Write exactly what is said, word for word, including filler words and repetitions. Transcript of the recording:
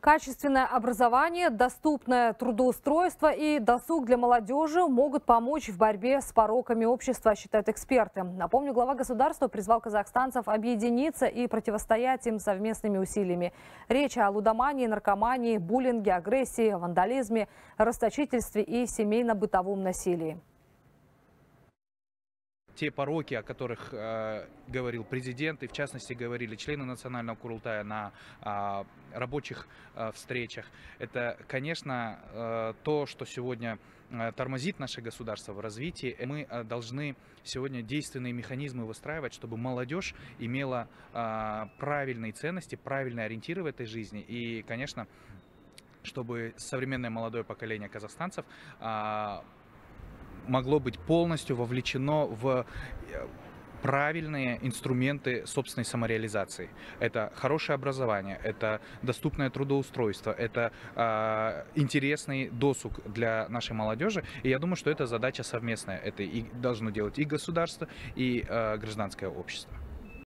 Качественное образование, доступное трудоустройство и досуг для молодежи могут помочь в борьбе с пороками общества, считают эксперты. Напомню, глава государства призвал казахстанцев объединиться и противостоять им совместными усилиями. Речь о лудомании, наркомании, буллинге, агрессии, вандализме, расточительстве и семейно-бытовом насилии. Те пороки, о которых э, говорил президент, и в частности говорили члены Национального Курултая на э, рабочих э, встречах, это, конечно, э, то, что сегодня э, тормозит наше государство в развитии. Мы э, должны сегодня действенные механизмы выстраивать, чтобы молодежь имела э, правильные ценности, правильные ориентиры в этой жизни. И, конечно, чтобы современное молодое поколение казахстанцев э, могло быть полностью вовлечено в правильные инструменты собственной самореализации. Это хорошее образование, это доступное трудоустройство, это э, интересный досуг для нашей молодежи. И я думаю, что это задача совместная. Это и должно делать и государство, и э, гражданское общество.